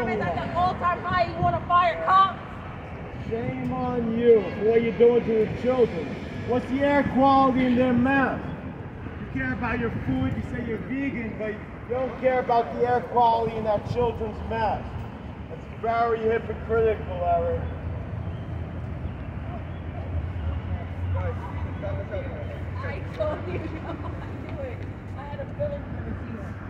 At the all-time high, you want to fire cops? Shame on you for what you're doing to the children. What's the air quality in their mouth? You care about your food, you say you're vegan, but you don't care about the air quality in that children's mouth. That's very hypocritical, Eric. I told you, I knew it. I had a feeling for this year.